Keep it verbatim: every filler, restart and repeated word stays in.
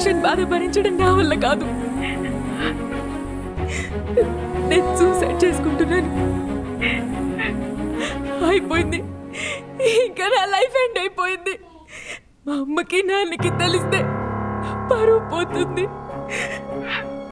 రోషన్ బాధ భరించడం నా వల్ల కాదు. నేను సూసైడ్ చేసుకుంటున్నాను. అయిపోయింది, ఇంకా నా లైఫ్ ఎండ్ అయిపోయింది. మా అమ్మకి నాన్నకి తెలిస్తే పరువు పోతుంది.